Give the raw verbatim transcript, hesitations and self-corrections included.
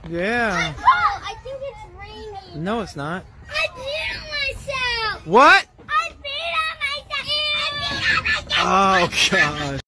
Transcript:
Yeah. Oh, I think it's raining. No, it's not. I peed on myself. What? I peed on myself. I peed on myself. Oh, God.